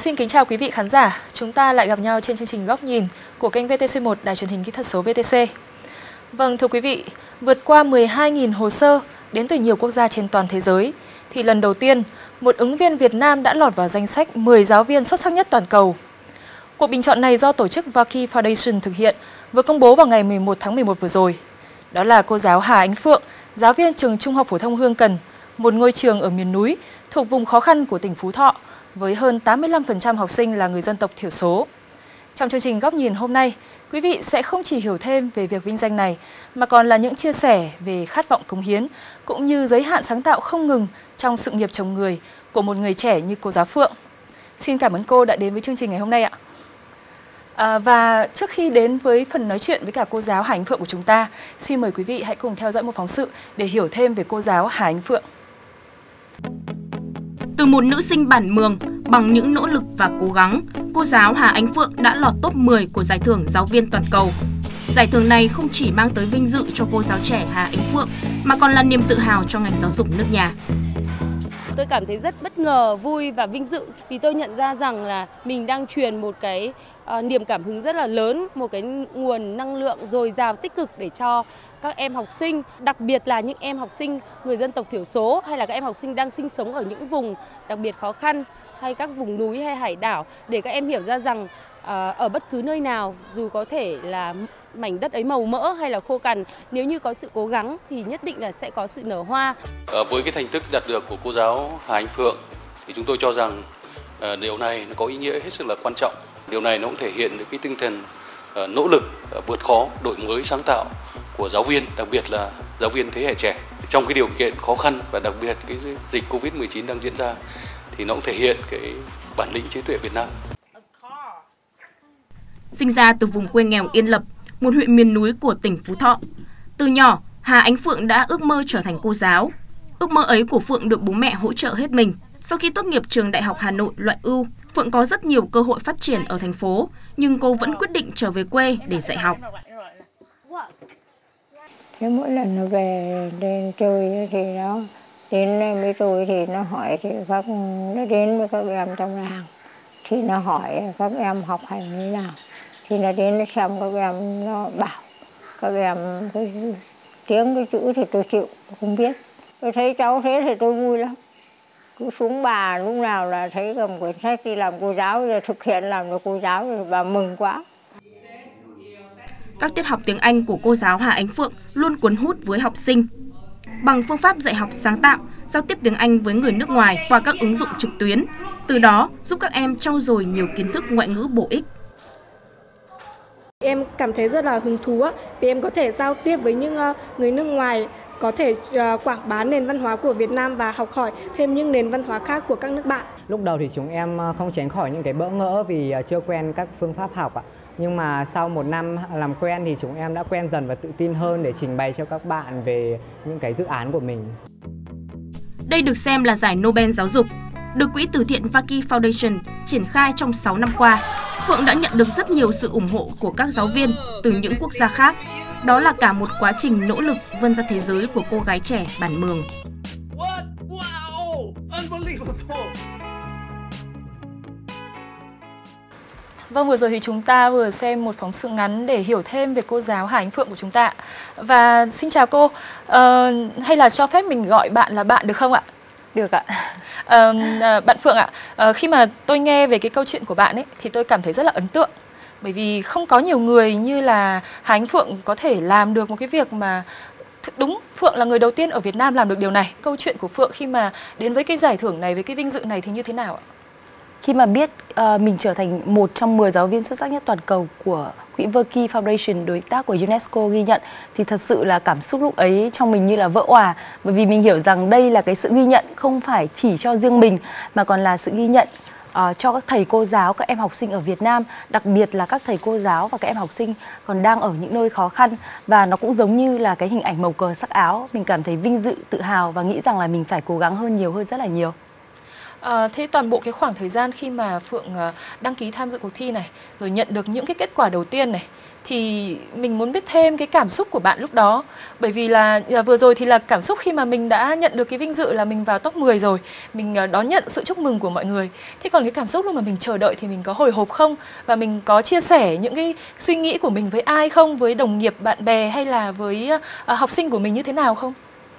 Xin kính chào quý vị khán giả. Chúng ta lại gặp nhau trên chương trình Góc Nhìn của kênh VTC1 Đài truyền hình kỹ thuật số VTC. Vâng, thưa quý vị, vượt qua 12.000 hồ sơ đến từ nhiều quốc gia trên toàn thế giới, thì lần đầu tiên, một ứng viên Việt Nam đã lọt vào danh sách 10 giáo viên xuất sắc nhất toàn cầu. Cuộc bình chọn này do tổ chức Vaki Foundation thực hiện, vừa công bố vào ngày 11 tháng 11 vừa rồi. Đó là cô giáo Hà Ánh Phượng, giáo viên trường Trung học phổ thông Hương Cần, một ngôi trường ở miền núi thuộc vùng khó khăn của tỉnh Phú Thọ, với hơn 85% học sinh là người dân tộc thiểu số. Trong chương trình Góc Nhìn hôm nay, quý vị sẽ không chỉ hiểu thêm về việc vinh danh này, mà còn là những chia sẻ về khát vọng cống hiến, cũng như giới hạn sáng tạo không ngừng trong sự nghiệp trồng người của một người trẻ như cô giáo Phượng. Xin cảm ơn cô đã đến với chương trình ngày hôm nay ạ. Và trước khi đến với phần nói chuyện với cả cô giáo Hà Ánh Phượng của chúng ta, xin mời quý vị hãy cùng theo dõi một phóng sự để hiểu thêm về cô giáo Hà Ánh Phượng. Từ một nữ sinh bản Mường, bằng những nỗ lực và cố gắng, cô giáo Hà Ánh Phượng đã lọt top 10 của giải thưởng giáo viên toàn cầu. Giải thưởng này không chỉ mang tới vinh dự cho cô giáo trẻ Hà Ánh Phượng, mà còn là niềm tự hào cho ngành giáo dục nước nhà. Tôi cảm thấy rất bất ngờ, vui và vinh dự vì tôi nhận ra rằng là mình đang truyền một cái niềm cảm hứng rất là lớn, một cái nguồn năng lượng dồi dào tích cực để cho các em học sinh, đặc biệt là những em học sinh người dân tộc thiểu số hay là các em học sinh đang sinh sống ở những vùng đặc biệt khó khăn hay các vùng núi hay hải đảo, để các em hiểu ra rằng ở bất cứ nơi nào, dù có thể là mảnh đất ấy màu mỡ hay là khô cằn, nếu như có sự cố gắng thì nhất định là sẽ có sự nở hoa. Với cái thành tích đạt được của cô giáo Hà Ánh Phượng thì chúng tôi cho rằng điều này nó có ý nghĩa hết sức là quan trọng. Điều này nó cũng thể hiện được cái tinh thần nỗ lực vượt khó, đổi mới sáng tạo của giáo viên, đặc biệt là giáo viên thế hệ trẻ. Trong cái điều kiện khó khăn và đặc biệt cái dịch Covid-19 đang diễn ra thì nó cũng thể hiện cái bản lĩnh trí tuệ Việt Nam. Sinh ra từ vùng quê nghèo Yên Lập, một huyện miền núi của tỉnh Phú Thọ. Từ nhỏ, Hà Ánh Phượng đã ước mơ trở thành cô giáo. Ước mơ ấy của Phượng được bố mẹ hỗ trợ hết mình. Sau khi tốt nghiệp trường Đại học Hà Nội loại ưu, Phượng có rất nhiều cơ hội phát triển ở thành phố, nhưng cô vẫn quyết định trở về quê để dạy học. Thế mỗi lần nó về đến chơi thì nó đến với tôi thì nó hỏi thì nó đến với các em trong làng thì nó hỏi các em học hành như nào, thì nó đến nó xem các em, nó bảo các em cái tiếng cái chữ thì tôi chịu không biết. Tôi thấy cháu thế thì tôi vui lắm, cứ xuống bà lúc nào là thấy cầm quyển sách đi làm cô giáo, giờ thực hiện làm được cô giáo thì bà mừng quá. Các tiết học tiếng Anh của cô giáo Hà Ánh Phượng luôn cuốn hút với học sinh. Bằng phương pháp dạy học sáng tạo, giao tiếp tiếng Anh với người nước ngoài qua các ứng dụng trực tuyến, từ đó giúp các em trau dồi nhiều kiến thức ngoại ngữ bổ ích. Em cảm thấy rất là hứng thú vì em có thể giao tiếp với những người nước ngoài, có thể quảng bá nền văn hóa của Việt Nam và học hỏi thêm những nền văn hóa khác của các nước bạn. Lúc đầu thì chúng em không tránh khỏi những cái bỡ ngỡ vì chưa quen các phương pháp học ạ. Nhưng mà sau một năm làm quen thì chúng em đã quen dần và tự tin hơn để trình bày cho các bạn về những cái dự án của mình. Đây được xem là giải Nobel giáo dục, được quỹ từ thiện Vaki Foundation triển khai trong 6 năm qua. Phượng đã nhận được rất nhiều sự ủng hộ của các giáo viên từ những quốc gia khác. Đó là cả một quá trình nỗ lực vươn ra thế giới của cô gái trẻ bản Mường. Vâng, vừa rồi thì chúng ta vừa xem một phóng sự ngắn để hiểu thêm về cô giáo Hà Ánh Phượng của chúng ta. Và xin chào cô, hay là cho phép mình gọi bạn là bạn được không ạ? Được ạ. Bạn Phượng ạ, khi mà tôi nghe về cái câu chuyện của bạn ấy thì tôi cảm thấy rất là ấn tượng. Bởi vì không có nhiều người như là Hà Ánh Phượng có thể làm được một cái việc mà đúng, Phượng là người đầu tiên ở Việt Nam làm được điều này. Câu chuyện của Phượng khi mà đến với cái giải thưởng này, với cái vinh dự này thì như thế nào ạ? Khi mà biết mình trở thành một trong 10 giáo viên xuất sắc nhất toàn cầu của quỹ Vaki Foundation, đối tác của UNESCO ghi nhận, thì thật sự là cảm xúc lúc ấy trong mình như là vỡ òa. Bởi vì mình hiểu rằng đây là cái sự ghi nhận không phải chỉ cho riêng mình, mà còn là sự ghi nhận cho các thầy cô giáo, các em học sinh ở Việt Nam, đặc biệt là các thầy cô giáo và các em học sinh còn đang ở những nơi khó khăn. Và nó cũng giống như là cái hình ảnh màu cờ sắc áo, mình cảm thấy vinh dự, tự hào và nghĩ rằng là mình phải cố gắng hơn, nhiều hơn rất là nhiều. Thế toàn bộ cái khoảng thời gian khi mà Phượng đăng ký tham dự cuộc thi này, rồi nhận được những cái kết quả đầu tiên này, thì mình muốn biết thêm cái cảm xúc của bạn lúc đó. Bởi vì là vừa rồi thì là cảm xúc khi mà mình đã nhận được cái vinh dự là mình vào top 10 rồi, mình đón nhận sự chúc mừng của mọi người. Thế còn cái cảm xúc lúc mà mình chờ đợi thì mình có hồi hộp không? Và mình có chia sẻ những cái suy nghĩ của mình với ai không? Với đồng nghiệp, bạn bè hay là với học sinh của mình như thế nào không?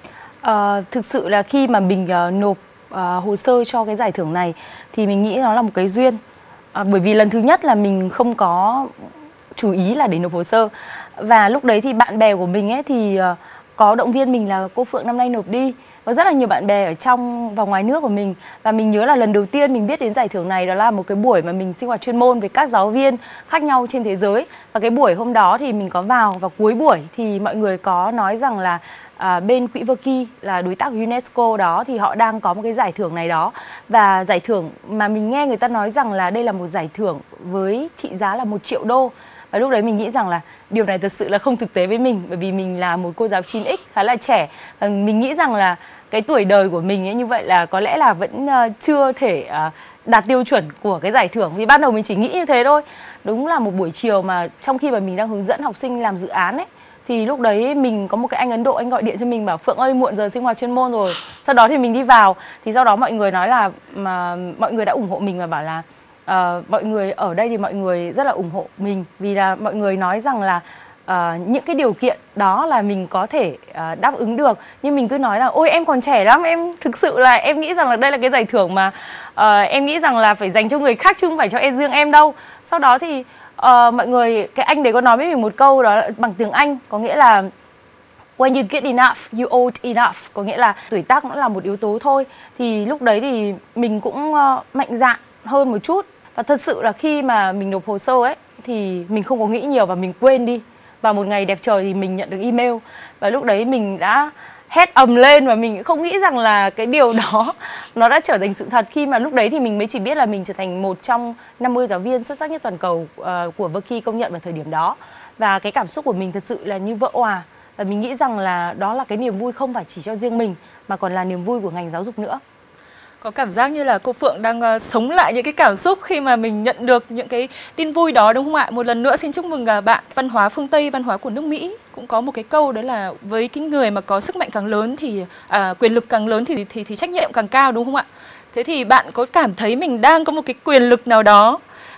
Thực sự là khi mà mình nộp hồ sơ cho cái giải thưởng này thì mình nghĩ nó là một cái duyên. Bởi vì lần thứ nhất là mình không có chú ý là để nộp hồ sơ. Và lúc đấy thì bạn bè của mình ấy thì có động viên mình là cô Phượng năm nay nộp đi. Có rất là nhiều bạn bè ở trong và ngoài nước của mình. Và mình nhớ là lần đầu tiên mình biết đến giải thưởng này đó là một cái buổi mà mình sinh hoạt chuyên môn với các giáo viên khác nhau trên thế giới. Và cái buổi hôm đó thì mình có vào và cuối buổi thì mọi người có nói rằng là bên quỹ Verky là đối tác của UNESCO đó thì họ đang có một cái giải thưởng này đó. Và giải thưởng mà mình nghe người ta nói rằng là đây là một giải thưởng với trị giá là 1 triệu đô. Và lúc đấy mình nghĩ rằng là điều này thật sự là không thực tế với mình, bởi vì mình là một cô giáo 9X khá là trẻ. Và mình nghĩ rằng là cái tuổi đời của mình ấy như vậy là có lẽ là vẫn chưa thể đạt tiêu chuẩn của cái giải thưởng. Vì ban đầu mình chỉ nghĩ như thế thôi. Đúng là một buổi chiều mà trong khi mà mình đang hướng dẫn học sinh làm dự án ấy, thì lúc đấy mình có một cái anh Ấn Độ, anh gọi điện cho mình bảo Phượng ơi muộn giờ sinh hoạt chuyên môn rồi. Sau đó thì mình đi vào, thì sau đó mọi người nói là mọi người đã ủng hộ mình và bảo là mọi người ở đây thì mọi người rất là ủng hộ mình. Vì là mọi người nói rằng là những cái điều kiện đó là mình có thể đáp ứng được. Nhưng mình cứ nói là ôi em còn trẻ lắm, em thực sự là em nghĩ rằng là đây là cái giải thưởng mà em nghĩ rằng là phải dành cho người khác chứ không phải cho riêng em đâu. Sau đó thì mọi người, cái anh đấy có nói với mình một câu đó bằng tiếng Anh, có nghĩa là when you get enough, you owe enough. Có nghĩa là tuổi tác cũng là một yếu tố thôi. Thì lúc đấy thì mình cũng mạnh dạn hơn một chút. Và thật sự là khi mà mình nộp hồ sơ ấy thì mình không có nghĩ nhiều và mình quên đi. Và một ngày đẹp trời thì mình nhận được email. Và lúc đấy mình đã hét ầm lên và mình không nghĩ rằng là cái điều đó nó đã trở thành sự thật. Khi mà lúc đấy thì mình mới chỉ biết là mình trở thành một trong 50 giáo viên xuất sắc nhất toàn cầu của Verky công nhận vào thời điểm đó. Và cái cảm xúc của mình thật sự là như vỡ òa. Và mình nghĩ rằng là đó là cái niềm vui không phải chỉ cho riêng mình mà còn là niềm vui của ngành giáo dục nữa. Có cảm giác như là cô Phượng đang sống lại những cái cảm xúc khi mà mình nhận được những cái tin vui đó đúng không ạ? Một lần nữa xin chúc mừng bạn. Văn hóa phương Tây, văn hóa của nước Mỹ cũng có một cái câu đó là với cái người mà có sức mạnh càng lớn thì quyền lực càng lớn thì trách nhiệm càng cao đúng không ạ? Thế thì bạn có cảm thấy mình đang có một cái quyền lực nào đó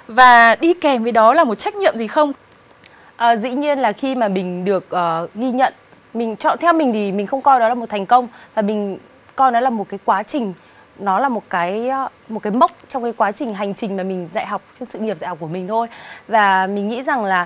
và đi kèm với đó là một trách nhiệm gì không? Dĩ nhiên là khi mà mình được ghi nhận, mình chọn theo mình thì mình không coi đó là một thành công và mình coi nó là một cái quá trình. Nó là một cái mốc trong cái quá trình hành trình mà mình dạy học, trong sự nghiệp dạy học của mình thôi. Và mình nghĩ rằng là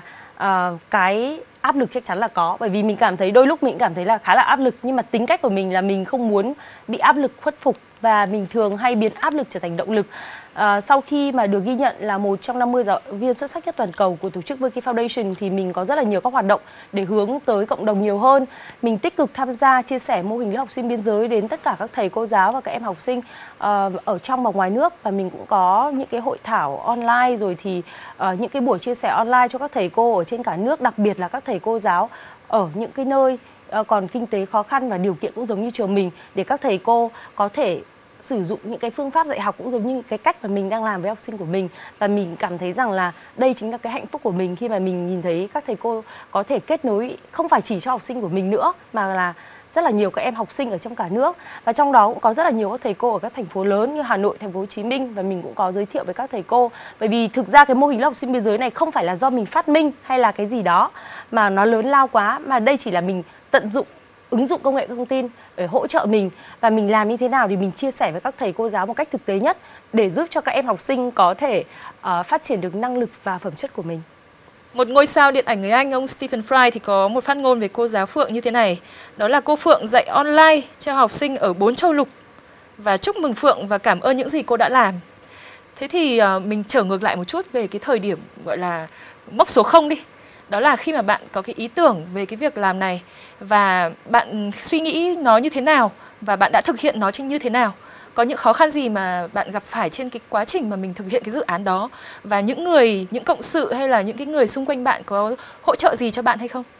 cái áp lực chắc chắn là có. Bởi vì mình cảm thấy đôi lúc mình cảm thấy là khá là áp lực. Nhưng mà tính cách của mình là mình không muốn bị áp lực khuất phục. Và mình thường hay biến áp lực trở thành động lực. Sau khi mà được ghi nhận là một trong 50 giáo viên xuất sắc nhất toàn cầu của tổ chức Verky Foundation thì mình có rất là nhiều các hoạt động để hướng tới cộng đồng nhiều hơn. Mình tích cực tham gia chia sẻ mô hình lớp học xuyên biên giới đến tất cả các thầy cô giáo và các em học sinh ở trong và ngoài nước. Và mình cũng có những cái hội thảo online rồi thì những cái buổi chia sẻ online cho các thầy cô ở trên cả nước, đặc biệt là các thầy cô giáo ở những cái nơi còn kinh tế khó khăn và điều kiện cũng giống như trường mình, để các thầy cô có thể sử dụng những cái phương pháp dạy học cũng giống như cái cách mà mình đang làm với học sinh của mình. Và mình cảm thấy rằng là đây chính là cái hạnh phúc của mình khi mà mình nhìn thấy các thầy cô có thể kết nối không phải chỉ cho học sinh của mình nữa mà là rất là nhiều các em học sinh ở trong cả nước. Và trong đó cũng có rất là nhiều các thầy cô ở các thành phố lớn như Hà Nội, thành phố Hồ Chí Minh, và mình cũng có giới thiệu với các thầy cô. Bởi vì thực ra cái mô hình lớp học sinh biên giới này không phải là do mình phát minh hay là cái gì đó mà nó lớn lao quá, mà đây chỉ là mình tận dụng ứng dụng công nghệ thông tin để hỗ trợ mình, và mình làm như thế nào thì mình chia sẻ với các thầy cô giáo một cách thực tế nhất để giúp cho các em học sinh có thể phát triển được năng lực và phẩm chất của mình. Một ngôi sao điện ảnh người Anh, ông Stephen Fry thì có một phát ngôn về cô giáo Phượng như thế này. Đó là cô Phượng dạy online cho học sinh ở 4 châu lục và chúc mừng Phượng và cảm ơn những gì cô đã làm. Thế thì mình trở ngược lại một chút về cái thời điểm gọi là mốc số 0 đi. Đó là khi mà bạn có cái ý tưởng về cái việc làm này và bạn suy nghĩ nó như thế nào và bạn đã thực hiện nó như thế nào. Có những khó khăn gì mà bạn gặp phải trên cái quá trình mà mình thực hiện cái dự án đó, và những cộng sự hay là những cái người xung quanh bạn có hỗ trợ gì cho bạn hay không?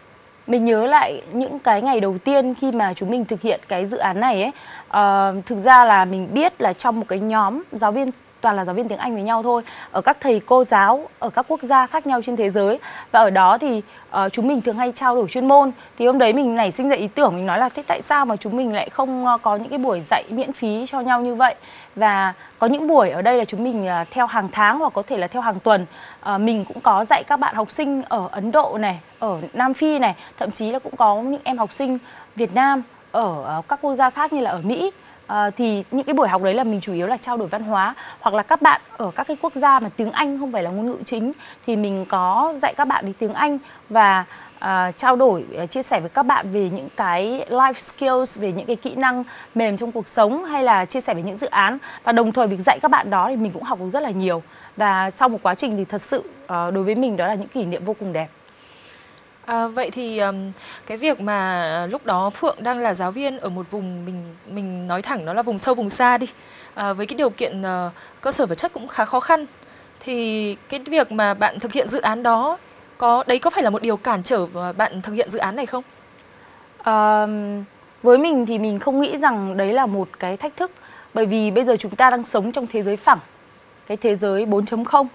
Mình nhớ lại những cái ngày đầu tiên khi mà chúng mình thực hiện cái dự án này ấy, thực ra là mình biết là trong một cái nhóm giáo viên, toàn là giáo viên tiếng Anh với nhau thôi, ở các thầy cô giáo ở các quốc gia khác nhau trên thế giới, và ở đó thì chúng mình thường hay trao đổi chuyên môn. Thì hôm đấy mình nảy sinh ra ý tưởng, mình nói là thế tại sao mà chúng mình lại không có những cái buổi dạy miễn phí cho nhau như vậy, và có những buổi ở đây là chúng mình theo hàng tháng hoặc có thể là theo hàng tuần. Mình cũng có dạy các bạn học sinh ở Ấn Độ này, ở Nam Phi này, thậm chí là cũng có những em học sinh Việt Nam ở các quốc gia khác như là ở Mỹ. Thì những cái buổi học đấy là mình chủ yếu là trao đổi văn hóa, hoặc là các bạn ở các cái quốc gia mà tiếng Anh không phải là ngôn ngữ chính thì mình có dạy các bạn đi tiếng Anh và trao đổi, chia sẻ với các bạn về những cái life skills, về những cái kỹ năng mềm trong cuộc sống, hay là chia sẻ về những dự án. Và đồng thời việc dạy các bạn đó thì mình cũng học được rất là nhiều. Và sau một quá trình thì thật sự đối với mình đó là những kỷ niệm vô cùng đẹp. Vậy thì cái việc mà lúc đó Phượng đang là giáo viên ở một vùng, mình nói thẳng nó là vùng sâu vùng xa đi, với cái điều kiện cơ sở vật chất cũng khá khó khăn, thì cái việc mà bạn thực hiện dự án đó có phải là một điều cản trở bạn thực hiện dự án này không? Với mình thì mình không nghĩ rằng đấy là một cái thách thức, bởi vì bây giờ chúng ta đang sống trong thế giới phẳng, cái thế giới 4.0,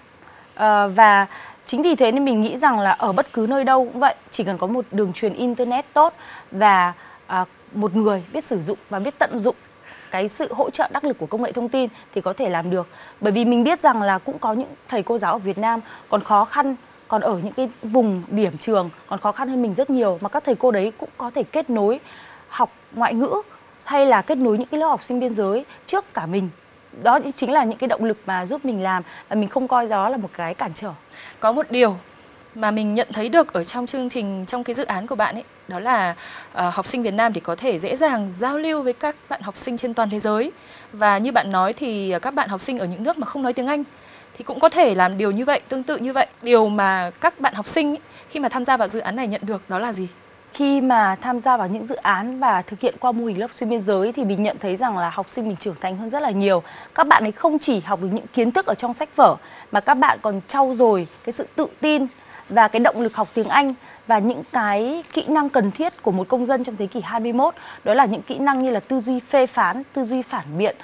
và chính vì thế nên mình nghĩ rằng là ở bất cứ nơi đâu cũng vậy, chỉ cần có một đường truyền internet tốt và một người biết sử dụng và biết tận dụng cái sự hỗ trợ đắc lực của công nghệ thông tin thì có thể làm được. Bởi vì mình biết rằng là cũng có những thầy cô giáo ở Việt Nam còn khó khăn, còn ở những cái vùng điểm trường còn khó khăn hơn mình rất nhiều, mà các thầy cô đấy cũng có thể kết nối học ngoại ngữ hay là kết nối những cái lớp học sinh biên giới trước cả mình. Đó chính là những cái động lực mà giúp mình làm, và mình không coi đó là một cái cản trở. Có một điều mà mình nhận thấy được ở trong chương trình, trong cái dự án của bạn ấy, đó là học sinh Việt Nam thì có thể dễ dàng giao lưu với các bạn học sinh trên toàn thế giới. Và như bạn nói thì các bạn học sinh ở những nước mà không nói tiếng Anh thì cũng có thể làm điều như vậy, tương tự như vậy. Điều mà các bạn học sinh ấy, khi mà tham gia vào dự án này nhận được đó là gì? Khi mà tham gia vào những dự án và thực hiện qua mô hình lớp xuyên biên giới thì mình nhận thấy rằng là học sinh mình trưởng thành hơn rất là nhiều. Các bạn ấy không chỉ học được những kiến thức ở trong sách vở, mà các bạn còn trau dồi cái sự tự tin và cái động lực học tiếng Anh và những cái kỹ năng cần thiết của một công dân trong thế kỷ 21. Đó là những kỹ năng như là tư duy phê phán, tư duy phản biện,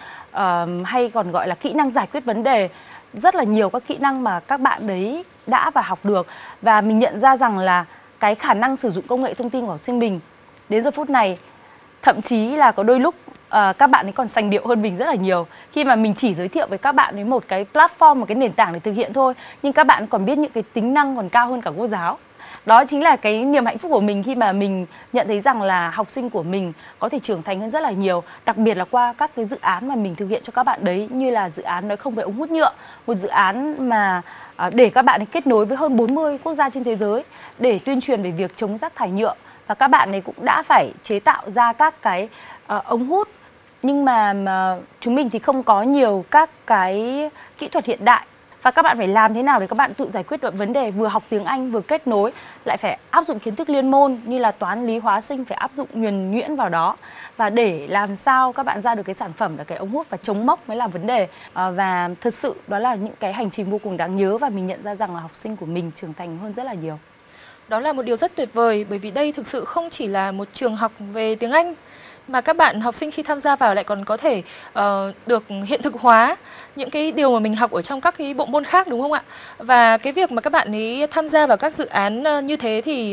hay còn gọi là kỹ năng giải quyết vấn đề. Rất là nhiều các kỹ năng mà các bạn đấy đã và học được. Và mình nhận ra rằng là cái khả năng sử dụng công nghệ thông tin của học sinh mình đến giờ phút này, thậm chí là có đôi lúc các bạn ấy còn sành điệu hơn mình rất là nhiều. Khi mà mình chỉ giới thiệu với các bạn ấy một cái platform, một cái nền tảng để thực hiện thôi, nhưng các bạn còn biết những cái tính năng còn cao hơn cả cô giáo. Đó chính là cái niềm hạnh phúc của mình khi mà mình nhận thấy rằng là học sinh của mình có thể trưởng thành hơn rất là nhiều. Đặc biệt là qua các cái dự án mà mình thực hiện cho các bạn đấy, như là dự án Nói Không Với Ống Hút Nhựa, một dự án mà để các bạn ấy kết nối với hơn 40 quốc gia trên thế giới để tuyên truyền về việc chống rác thải nhựa. Và các bạn ấy cũng đã phải chế tạo ra các cái ống hút, nhưng mà chúng mình thì không có nhiều các cái kỹ thuật hiện đại. Và các bạn phải làm thế nào để các bạn tự giải quyết được vấn đề, vừa học tiếng Anh vừa kết nối, lại phải áp dụng kiến thức liên môn như là toán, lý, hóa, sinh, phải áp dụng nhuần nhuyễn vào đó. Và để làm sao các bạn ra được cái sản phẩm là cái ống hút và chống mốc mới là vấn đề. Và thật sự đó là những cái hành trình vô cùng đáng nhớ, và mình nhận ra rằng là học sinh của mình trưởng thành hơn rất là nhiều. Đó là một điều rất tuyệt vời, bởi vì đây thực sự không chỉ là một trường học về tiếng Anh, mà các bạn học sinh khi tham gia vào lại còn có thể được hiện thực hóa những cái điều mà mình học ở trong các cái bộ môn khác, đúng không ạ? Và cái việc mà các bạn ấy tham gia vào các dự án như thế thì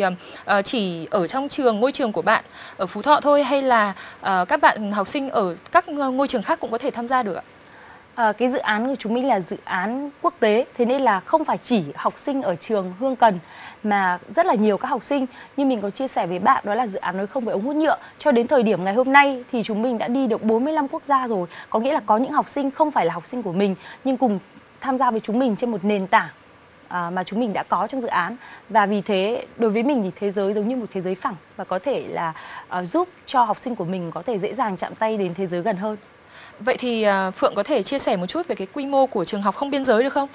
chỉ ở trong ngôi trường của bạn ở Phú Thọ thôi, hay là các bạn học sinh ở các ngôi trường khác cũng có thể tham gia được ạ? Cái dự án của chúng mình là dự án quốc tế, thế nên là không phải chỉ học sinh ở trường Hương Cần mà rất là nhiều các học sinh. Như mình có chia sẻ với bạn, đó là dự án Nói Không Với Ống Hút Nhựa. Cho đến thời điểm ngày hôm nay thì chúng mình đã đi được 45 quốc gia rồi. Có nghĩa là có những học sinh không phải là học sinh của mình nhưng cùng tham gia với chúng mình trên một nền tảng mà chúng mình đã có trong dự án. Và vì thế đối với mình thì thế giới giống như một thế giới phẳng, và có thể là giúp cho học sinh của mình có thể dễ dàng chạm tay đến thế giới gần hơn. Vậy thì Phượng có thể chia sẻ một chút về cái quy mô của trường học không biên giới được không?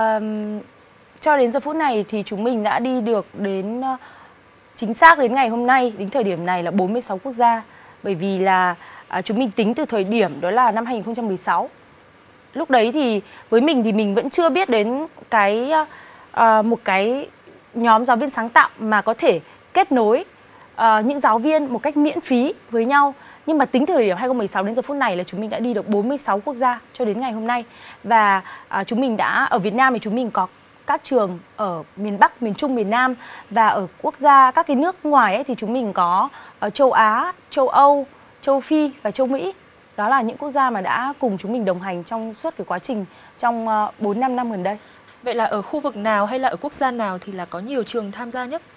Cho đến giờ phút này thì chúng mình đã đi được đến chính xác đến ngày hôm nay, đến thời điểm này là 46 quốc gia. Bởi vì là chúng mình tính từ thời điểm đó là năm 2016. Lúc đấy thì với mình thì mình vẫn chưa biết đến một cái nhóm giáo viên sáng tạo mà có thể kết nối những giáo viên một cách miễn phí với nhau. Nhưng mà tính từ thời điểm 2016 đến giờ phút này là chúng mình đã đi được 46 quốc gia cho đến ngày hôm nay. Và chúng mình đã ở Việt Nam thì chúng mình có các trường ở miền Bắc, miền Trung, miền Nam, và ở quốc gia các cái nước ngoài ấy, thì chúng mình có ở châu Á, châu Âu, châu Phi và châu Mỹ. Đó là những quốc gia mà đã cùng chúng mình đồng hành trong suốt cái quá trình trong 4-5 năm gần đây. Vậy là ở khu vực nào hay là ở quốc gia nào thì là có nhiều trường tham gia nhất?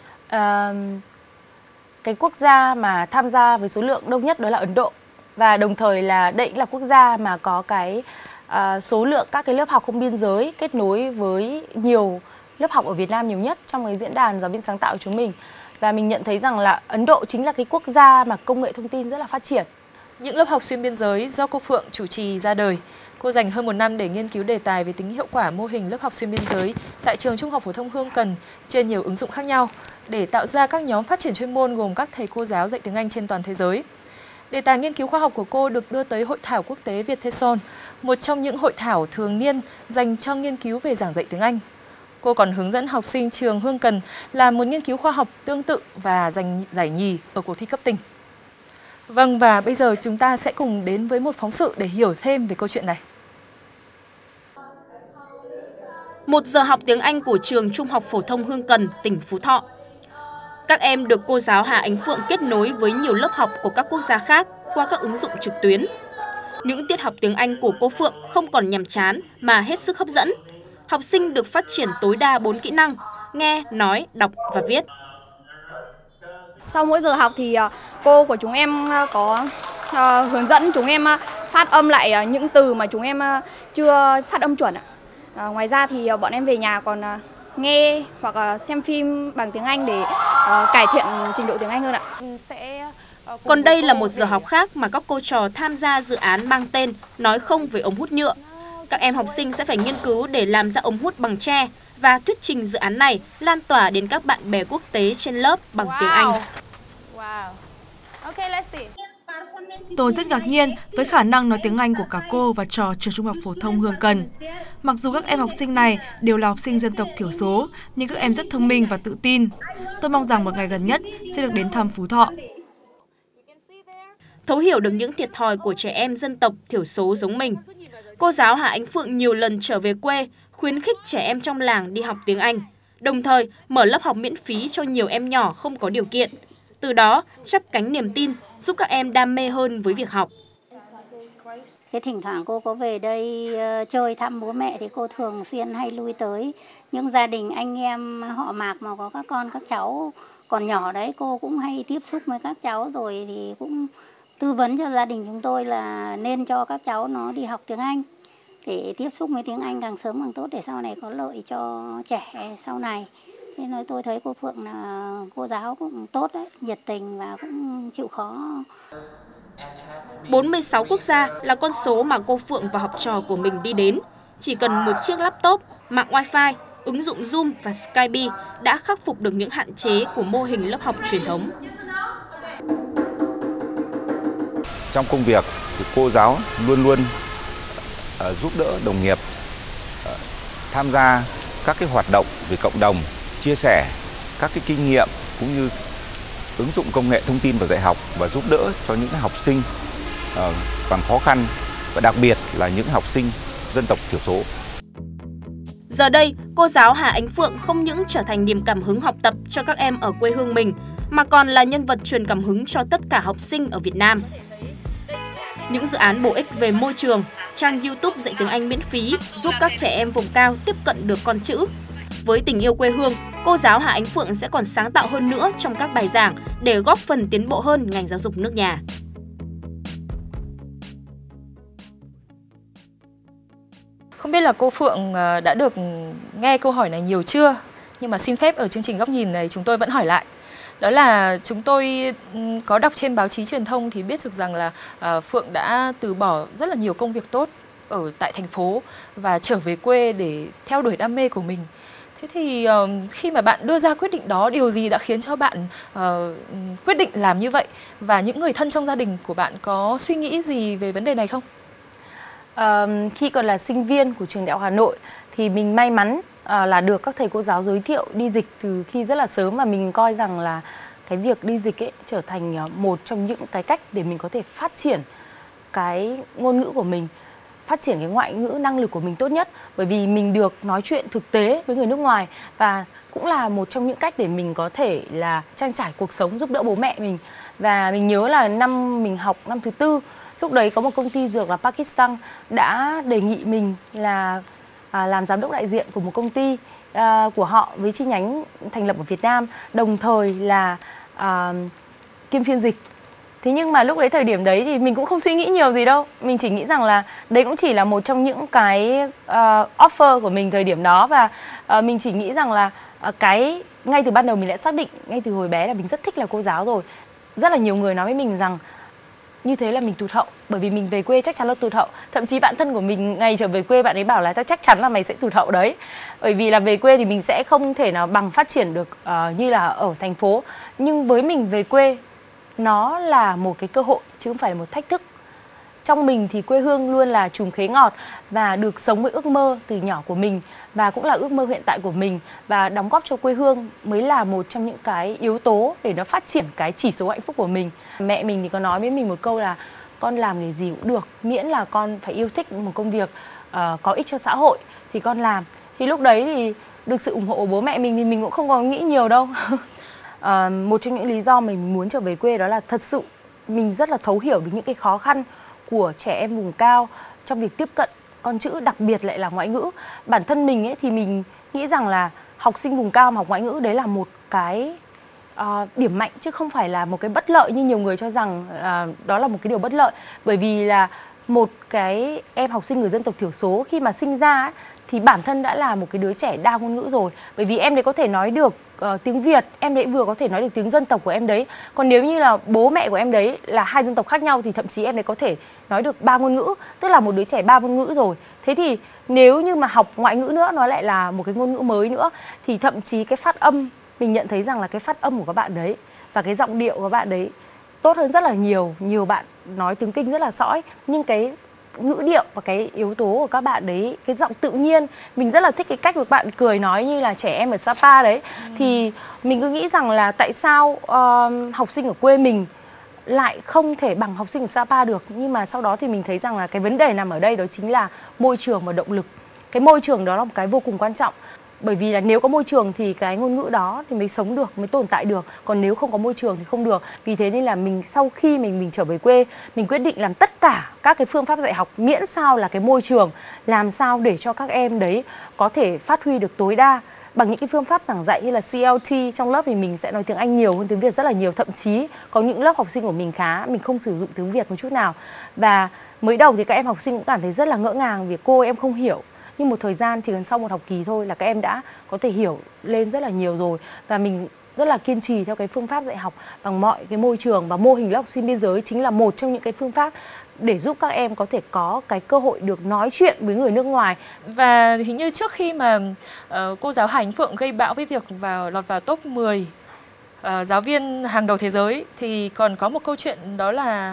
Cái quốc gia mà tham gia với số lượng đông nhất đó là Ấn Độ. Và đồng thời là đây là quốc gia mà có cái số lượng các cái lớp học không biên giới kết nối với nhiều lớp học ở Việt Nam nhiều nhất trong cái diễn đàn giáo viên sáng tạo của chúng mình. Và mình nhận thấy rằng là Ấn Độ chính là cái quốc gia mà công nghệ thông tin rất là phát triển. Những lớp học xuyên biên giới do cô Phượng chủ trì ra đời. Cô dành hơn 1 năm để nghiên cứu đề tài về tính hiệu quả mô hình lớp học xuyên biên giới tại trường Trung học phổ thông Hương Cần trên nhiều ứng dụng khác nhau để tạo ra các nhóm phát triển chuyên môn gồm các thầy cô giáo dạy tiếng Anh trên toàn thế giới. Đề tài nghiên cứu khoa học của cô được đưa tới Hội thảo quốc tế Vietteson, một trong những hội thảo thường niên dành cho nghiên cứu về giảng dạy tiếng Anh. Cô còn hướng dẫn học sinh trường Hương Cần làm một nghiên cứu khoa học tương tự và giành giải nhì ở cuộc thi cấp tỉnh. Vâng, và bây giờ chúng ta sẽ cùng đến với một phóng sự để hiểu thêm về câu chuyện này. 1 giờ học tiếng Anh của trường Trung học phổ thông Hương Cần, tỉnh Phú Thọ. Các em được cô giáo Hà Ánh Phượng kết nối với nhiều lớp học của các quốc gia khác qua các ứng dụng trực tuyến. Những tiết học tiếng Anh của cô Phượng không còn nhàm chán mà hết sức hấp dẫn. Học sinh được phát triển tối đa 4 kỹ năng: nghe, nói, đọc và viết. Sau mỗi giờ học thì cô của chúng em có hướng dẫn chúng em phát âm lại những từ mà chúng em chưa phát âm chuẩn. Ngoài ra thì bọn em về nhà còn nghe hoặc xem phim bằng tiếng Anh để cải thiện trình độ tiếng Anh hơn ạ. Còn đây là 1 giờ học khác mà các cô trò tham gia dự án mang tên Nói không với ống hút nhựa. Các em học sinh sẽ phải nghiên cứu để làm ra ống hút bằng tre và thuyết trình dự án này lan tỏa đến các bạn bè quốc tế trên lớp bằng tiếng Anh. Tôi rất ngạc nhiên với khả năng nói tiếng Anh của cả cô và trò trường Trung học phổ thông Hương Cần. Mặc dù các em học sinh này đều là học sinh dân tộc thiểu số, nhưng các em rất thông minh và tự tin. Tôi mong rằng một ngày gần nhất sẽ được đến thăm Phú Thọ. Thấu hiểu được những thiệt thòi của trẻ em dân tộc thiểu số giống mình, cô giáo Hà Ánh Phượng nhiều lần trở về quê, khuyến khích trẻ em trong làng đi học tiếng Anh, đồng thời mở lớp học miễn phí cho nhiều em nhỏ không có điều kiện. Từ đó, chắp cánh niềm tin, giúp các em đam mê hơn với việc học. Thế thỉnh thoảng cô có về đây chơi thăm bố mẹ thì cô thường xuyên hay lui tới những gia đình anh em họ Mạc mà có các con các cháu còn nhỏ đấy, cô cũng hay tiếp xúc với các cháu rồi thì cũng tư vấn cho gia đình chúng tôi là nên cho các cháu nó đi học tiếng Anh để tiếp xúc với tiếng Anh càng sớm càng tốt để sau này có lợi cho trẻ sau này. Thế nên tôi thấy cô Phượng là cô giáo cũng tốt đấy, nhiệt tình và cũng chịu khó. 46 quốc gia là con số mà cô Phượng và học trò của mình đi đến. Chỉ cần một chiếc laptop, mạng Wi-Fi, ứng dụng Zoom và Skype đã khắc phục được những hạn chế của mô hình lớp học truyền thống. Trong công việc thì cô giáo luôn luôn giúp đỡ đồng nghiệp, tham gia các cái hoạt động về cộng đồng, chia sẻ các cái kinh nghiệm cũng như ứng dụng công nghệ thông tin vào dạy học và giúp đỡ cho những học sinh còn khó khăn và đặc biệt là những học sinh dân tộc thiểu số. Giờ đây, cô giáo Hà Ánh Phượng không những trở thành niềm cảm hứng học tập cho các em ở quê hương mình, mà còn là nhân vật truyền cảm hứng cho tất cả học sinh ở Việt Nam. Những dự án bổ ích về môi trường, trang YouTube dạy tiếng Anh miễn phí giúp các trẻ em vùng cao tiếp cận được con chữ. Với tình yêu quê hương, cô giáo Hà Ánh Phượng sẽ còn sáng tạo hơn nữa trong các bài giảng để góp phần tiến bộ hơn ngành giáo dục nước nhà. Không biết là cô Phượng đã được nghe câu hỏi này nhiều chưa? Nhưng mà xin phép ở chương trình Góc Nhìn này chúng tôi vẫn hỏi lại. Đó là chúng tôi có đọc trên báo chí truyền thông thì biết được rằng là Phượng đã từ bỏ rất là nhiều công việc tốt ở tại thành phố và trở về quê để theo đuổi đam mê của mình. Thế thì khi mà bạn đưa ra quyết định đó, điều gì đã khiến cho bạn quyết định làm như vậy? Và những người thân trong gia đình của bạn có suy nghĩ gì về vấn đề này không? Khi còn là sinh viên của trường Đại học Hà Nội thì mình may mắn là được các thầy cô giáo giới thiệu đi dịch từ khi rất là sớm, mà mình coi rằng là cái việc đi dịch ấy trở thành một trong những cái cách để mình có thể phát triển cái ngôn ngữ của mình, phát triển cái ngoại ngữ năng lực của mình tốt nhất, bởi vì mình được nói chuyện thực tế với người nước ngoài và cũng là một trong những cách để mình có thể là trang trải cuộc sống, giúp đỡ bố mẹ mình. Và mình nhớ là năm mình học năm thứ 4, lúc đấy có một công ty dược là Pakistan đã đề nghị mình là làm giám đốc đại diện của một công ty của họ với chi nhánh thành lập ở Việt Nam, đồng thời là kiêm phiên dịch. Thế nhưng mà lúc đấy thời điểm đấy thì mình cũng không suy nghĩ nhiều gì đâu. Mình chỉ nghĩ rằng là đấy cũng chỉ là một trong những cái offer của mình thời điểm đó. Và mình chỉ nghĩ rằng là cái ngay từ ban đầu mình đã xác định ngay từ hồi bé là mình rất thích là cô giáo rồi. Rất là nhiều người nói với mình rằng như thế là mình tụt hậu, bởi vì mình về quê chắc chắn là tụt hậu. Thậm chí bạn thân của mình ngày trở về quê bạn ấy bảo là chắc chắn là mày sẽ tụt hậu đấy. Bởi vì là về quê thì mình sẽ không thể nào bằng phát triển được như là ở thành phố. Nhưng với mình về quê nó là một cái cơ hội chứ không phải là một thách thức. Trong mình thì quê hương luôn là chùm khế ngọt và được sống với ước mơ từ nhỏ của mình và cũng là ước mơ hiện tại của mình, và đóng góp cho quê hương mới là một trong những cái yếu tố để nó phát triển cái chỉ số hạnh phúc của mình. Mẹ mình thì có nói với mình một câu là con làm nghề gì cũng được, miễn là con phải yêu thích một công việc có ích cho xã hội thì con làm. Thì lúc đấy thì được sự ủng hộ của bố mẹ mình thì mình cũng không có nghĩ nhiều đâu. Một trong những lý do mình muốn trở về quê đó là thật sự mình rất là thấu hiểu được những cái khó khăn của trẻ em vùng cao trong việc tiếp cận con chữ, đặc biệt lại là ngoại ngữ. Bản thân mình ấy thì mình nghĩ rằng là học sinh vùng cao mà học ngoại ngữ đấy là một cái điểm mạnh chứ không phải là một cái bất lợi như nhiều người cho rằng đó là một cái điều bất lợi. Bởi vì là một cái em học sinh người dân tộc thiểu số khi mà sinh ra ấy, thì bản thân đã là một cái đứa trẻ đa ngôn ngữ rồi. Bởi vì em đấy có thể nói được tiếng Việt, em đấy vừa có thể nói được tiếng dân tộc của em đấy. Còn nếu như là bố mẹ của em đấy là hai dân tộc khác nhau thì thậm chí em đấy có thể nói được 3 ngôn ngữ, tức là một đứa trẻ 3 ngôn ngữ rồi. Thế thì nếu như mà học ngoại ngữ nữa, nó lại là một cái ngôn ngữ mới nữa, thì thậm chí cái phát âm, mình nhận thấy rằng là cái phát âm của các bạn đấy và cái giọng điệu của các bạn đấy tốt hơn rất là nhiều. Nhiều bạn nói tiếng Kinh rất là sõi, nhưng cái ngữ điệu và cái yếu tố của các bạn đấy, cái giọng tự nhiên, mình rất là thích cái cách của các bạn cười nói như là trẻ em ở Sapa đấy. Thì mình cứ nghĩ rằng là tại sao học sinh ở quê mình lại không thể bằng học sinh ở Sapa được. Nhưng mà sau đó thì mình thấy rằng là cái vấn đề nằm ở đây, đó chính là môi trường và động lực. Cái môi trường đó là một cái vô cùng quan trọng. Bởi vì là nếu có môi trường thì cái ngôn ngữ đó thì mới sống được, mới tồn tại được. Còn nếu không có môi trường thì không được. Vì thế nên là mình sau khi mình trở về quê, mình quyết định làm tất cả các cái phương pháp dạy học miễn sao là cái môi trường làm sao để cho các em đấy có thể phát huy được tối đa bằng những cái phương pháp giảng dạy như là CLT. Trong lớp thì mình sẽ nói tiếng Anh nhiều hơn tiếng Việt rất là nhiều. Thậm chí có những lớp học sinh của mình mình không sử dụng tiếng Việt một chút nào. Và mới đầu thì các em học sinh cũng cảm thấy rất là ngỡ ngàng vì cô em không hiểu. Nhưng một thời gian, chỉ cần sau một học kỳ thôi là các em đã có thể hiểu lên rất là nhiều rồi. Và mình rất là kiên trì theo cái phương pháp dạy học bằng mọi cái môi trường, và mô hình lớp học sinh biên giới chính là một trong những cái phương pháp để giúp các em có thể có cái cơ hội được nói chuyện với người nước ngoài. Và hình như trước khi mà cô giáo Hà Ánh Phượng gây bão với việc lọt vào top 10 giáo viên hàng đầu thế giới thì còn có một câu chuyện đó là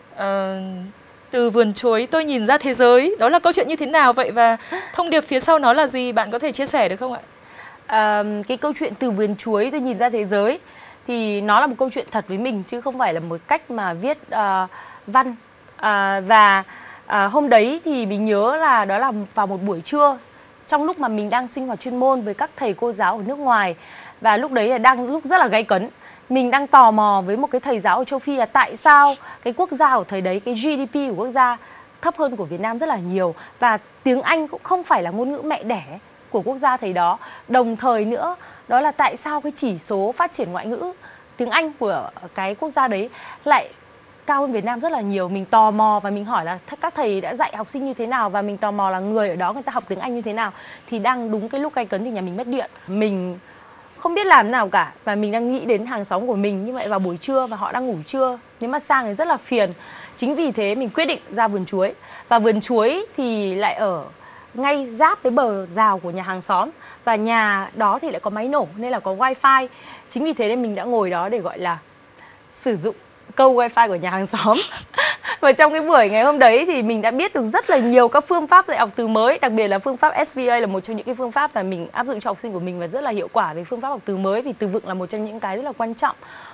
từ vườn chuối tôi nhìn ra thế giới. Đó là câu chuyện như thế nào vậy và thông điệp phía sau nó là gì? Bạn có thể chia sẻ được không ạ? Cái câu chuyện từ vườn chuối tôi nhìn ra thế giới thì nó là một câu chuyện thật với mình chứ không phải là một cách mà viết văn. Và hôm đấy thì mình nhớ là đó là vào một buổi trưa trong lúc mà mình đang sinh hoạt chuyên môn với các thầy cô giáo ở nước ngoài. Và lúc đấy là đang lúc rất là gay cấn. Mình đang tò mò với một cái thầy giáo ở châu Phi là tại sao cái quốc gia ở thời đấy, cái GDP của quốc gia thấp hơn của Việt Nam rất là nhiều. Và tiếng Anh cũng không phải là ngôn ngữ mẹ đẻ của quốc gia thầy đó. Đồng thời nữa, đó là tại sao cái chỉ số phát triển ngoại ngữ tiếng Anh của cái quốc gia đấy lại cao hơn Việt Nam rất là nhiều. Mình tò mò và mình hỏi là các thầy đã dạy học sinh như thế nào, và mình tò mò là người ở đó người ta học tiếng Anh như thế nào. Thì đang đúng cái lúc gay cấn thì nhà mình mất điện. Mình không biết làm thế nào cả và mình đang nghĩ đến hàng xóm của mình như vậy vào buổi trưa và họ đang ngủ trưa. Nếu mà sang thì rất là phiền. Chính vì thế mình quyết định ra vườn chuối. Và vườn chuối thì lại ở ngay giáp với bờ rào của nhà hàng xóm. Và nhà đó thì lại có máy nổ nên là có wifi. Chính vì thế nên mình đã ngồi đó để gọi là sử dụng câu wifi của nhà hàng xóm. Và trong cái buổi ngày hôm đấy thì mình đã biết được rất là nhiều các phương pháp dạy học từ mới. Đặc biệt là phương pháp SVA là một trong những cái phương pháp mà mình áp dụng cho học sinh của mình và rất là hiệu quả về phương pháp học từ mới. Vì từ vựng là một trong những cái rất là quan trọng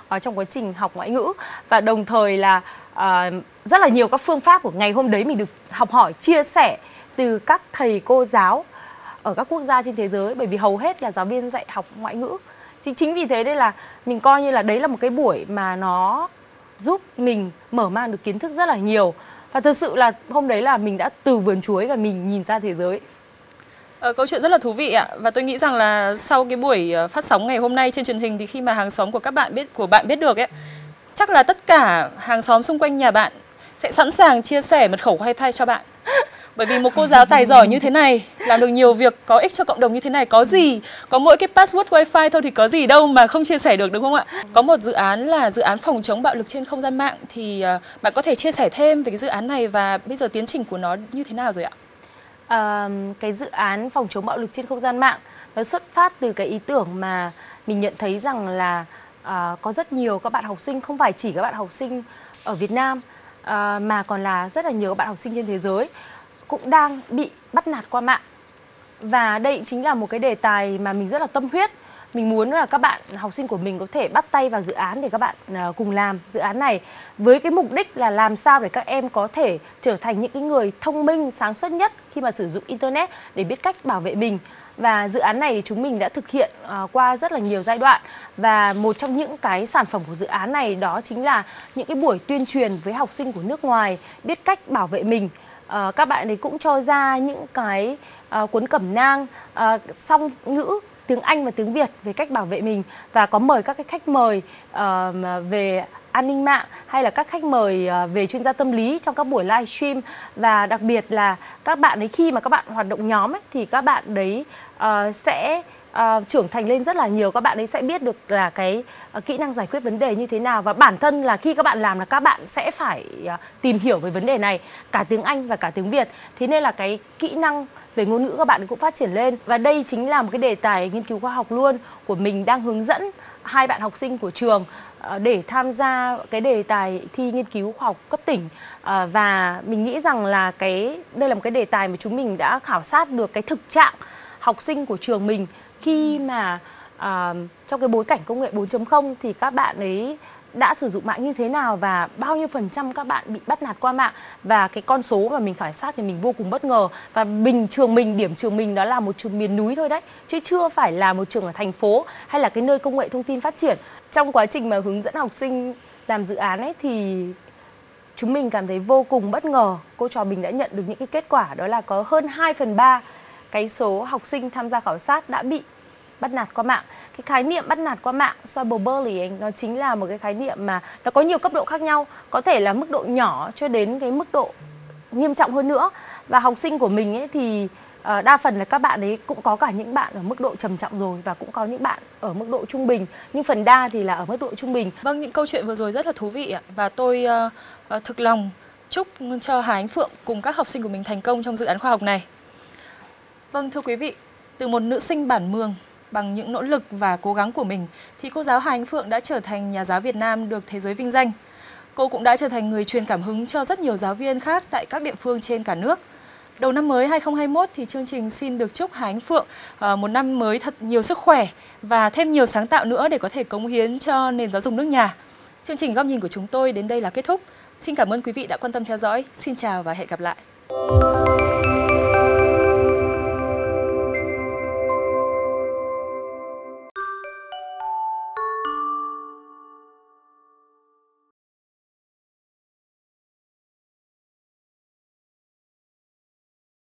trong quá trình học ngoại ngữ, và đồng thời là rất là nhiều các phương pháp của ngày hôm đấy mình được học hỏi, chia sẻ từ các thầy cô giáo ở các quốc gia trên thế giới, bởi vì hầu hết là giáo viên dạy học ngoại ngữ. Thì chính vì thế đây là mình coi như là đấy là một cái buổi mà nó giúp mình mở mang được kiến thức rất là nhiều. Và thực sự là hôm đấy là mình đã từ vườn chuối và mình nhìn ra thế giới. Câu chuyện rất là thú vị ạ. Và tôi nghĩ rằng là sau cái buổi phát sóng ngày hôm nay trên truyền hình thì khi mà hàng xóm của bạn biết được ấy, chắc là tất cả hàng xóm xung quanh nhà bạn sẽ sẵn sàng chia sẻ mật khẩu wifi cho bạn. Bởi vì một cô giáo tài giỏi như thế này, làm được nhiều việc có ích cho cộng đồng như thế này, có mỗi cái password wifi thôi thì có gì đâu mà không chia sẻ được, đúng không ạ? Có một dự án là dự án phòng chống bạo lực trên không gian mạng, thì bạn có thể chia sẻ thêm về cái dự án này và bây giờ tiến trình của nó như thế nào rồi ạ? Cái dự án phòng chống bạo lực trên không gian mạng nó xuất phát từ cái ý tưởng mà mình nhận thấy rằng là có rất nhiều các bạn học sinh, không phải chỉ các bạn học sinh ở Việt Nam mà còn là rất là nhiều các bạn học sinh trên thế giới cũng đang bị bắt nạt qua mạng. Và đây chính là một cái đề tài mà mình rất là tâm huyết. Mình muốn là các bạn học sinh của mình có thể bắt tay vào dự án để các bạn cùng làm dự án này với cái mục đích là làm sao để các em có thể trở thành những cái người thông minh, sáng suốt nhất khi mà sử dụng Internet để biết cách bảo vệ mình. Và dự án này thì chúng mình đã thực hiện qua rất là nhiều giai đoạn. Và một trong những cái sản phẩm của dự án này đó chính là những cái buổi tuyên truyền với học sinh của nước ngoài biết cách bảo vệ mình. Các bạn ấy cũng cho ra những cái cuốn cẩm nang song ngữ tiếng Anh và tiếng Việt về cách bảo vệ mình, và có mời các cái khách mời về an ninh mạng hay là các khách mời về chuyên gia tâm lý trong các buổi livestream. Và đặc biệt là các bạn ấy khi mà các bạn hoạt động nhóm ấy, thì các bạn đấy sẽ trưởng thành lên rất là nhiều. Các bạn ấy sẽ biết được là cái kỹ năng giải quyết vấn đề như thế nào, và bản thân là khi các bạn làm là các bạn sẽ phải tìm hiểu về vấn đề này cả tiếng Anh và cả tiếng Việt. Thế nên là cái kỹ năng về ngôn ngữ các bạn cũng phát triển lên. Và đây chính là một cái đề tài nghiên cứu khoa học luôn của mình, đang hướng dẫn 2 bạn học sinh của trường để tham gia cái đề tài thi nghiên cứu khoa học cấp tỉnh. Và mình nghĩ rằng là đây là một cái đề tài mà chúng mình đã khảo sát được cái thực trạng học sinh của trường mình khi mà trong cái bối cảnh công nghệ 4.0 thì các bạn ấy đã sử dụng mạng như thế nào và bao nhiêu % các bạn bị bắt nạt qua mạng. Và cái con số mà mình khảo sát thì mình vô cùng bất ngờ. Và điểm trường mình đó là một trường miền núi thôi đấy, chứ chưa phải là một trường ở thành phố hay là cái nơi công nghệ thông tin phát triển. Trong quá trình mà hướng dẫn học sinh làm dự án ấy thì chúng mình cảm thấy vô cùng bất ngờ. Cô trò mình đã nhận được những cái kết quả đó là có hơn 2/3 cái số học sinh tham gia khảo sát đã bị bắt nạt qua mạng. Cái khái niệm bắt nạt qua mạng, cyberbullying, nó chính là một cái khái niệm mà nó có nhiều cấp độ khác nhau, có thể là mức độ nhỏ cho đến cái mức độ nghiêm trọng hơn nữa. Và học sinh của mình ấy thì đa phần là các bạn ấy cũng có cả những bạn ở mức độ trầm trọng rồi và cũng có những bạn ở mức độ trung bình, nhưng phần đa thì là ở mức độ trung bình. Vâng, những câu chuyện vừa rồi rất là thú vị ạ. Và tôi thực lòng chúc cho Hà Ánh Phượng cùng các học sinh của mình thành công trong dự án khoa học này. Vâng, thưa quý vị, từ một nữ sinh bản Mường, bằng những nỗ lực và cố gắng của mình thì cô giáo Hà Ánh Phượng đã trở thành nhà giáo Việt Nam được thế giới vinh danh. Cô cũng đã trở thành người truyền cảm hứng cho rất nhiều giáo viên khác tại các địa phương trên cả nước. Đầu năm mới 2021 thì chương trình xin được chúc Hà Ánh Phượng một năm mới thật nhiều sức khỏe và thêm nhiều sáng tạo nữa để có thể cống hiến cho nền giáo dục nước nhà. Chương trình Góc nhìn của chúng tôi đến đây là kết thúc. Xin cảm ơn quý vị đã quan tâm theo dõi. Xin chào và hẹn gặp lại.